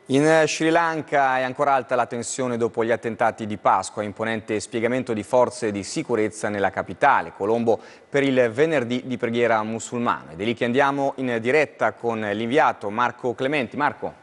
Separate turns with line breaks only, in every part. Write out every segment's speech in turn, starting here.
In Sri Lanka è ancora alta la tensione dopo gli attentati di Pasqua, imponente spiegamento di forze di sicurezza nella capitale, Colombo, per il venerdì di preghiera musulmana. Ed è lì che andiamo in diretta con l'inviato Marco Clementi. Marco.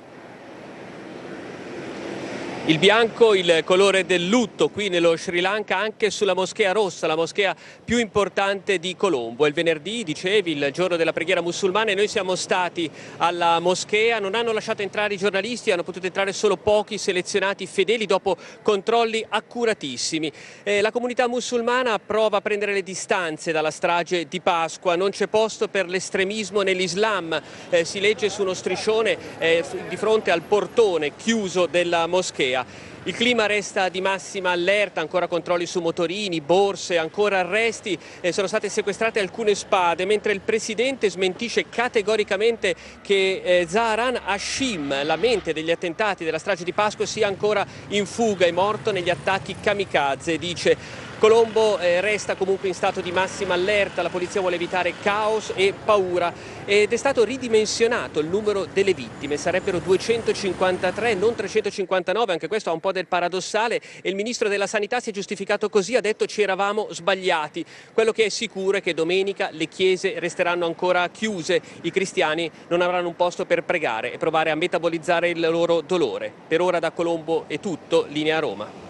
Il bianco, il colore del lutto qui nello Sri Lanka, anche sulla Moschea Rossa, la moschea più importante di Colombo. Il venerdì, dicevi, il giorno della preghiera musulmana, e noi siamo stati alla moschea. Non hanno lasciato entrare i giornalisti, hanno potuto entrare solo pochi selezionati fedeli dopo controlli accuratissimi. La comunità musulmana prova a prendere le distanze dalla strage di Pasqua. Non c'è posto per l'estremismo nell'Islam, si legge su uno striscione di fronte al portone chiuso della moschea. Il clima resta di massima allerta, ancora controlli su motorini, borse, ancora arresti, sono state sequestrate alcune spade, mentre il presidente smentisce categoricamente che Zahran Hashim, la mente degli attentati della strage di Pasqua, sia ancora in fuga, è morto negli attacchi kamikaze, dice. Colombo resta comunque in stato di massima allerta, la polizia vuole evitare caos e paura ed è stato ridimensionato il numero delle vittime, sarebbero 253, non 359, anche questo ha un po' del paradossale, e il ministro della sanità si è giustificato così, ha detto ci eravamo sbagliati. Quello che è sicuro è che domenica le chiese resteranno ancora chiuse, i cristiani non avranno un posto per pregare e provare a metabolizzare il loro dolore. Per ora da Colombo è tutto, linea Roma.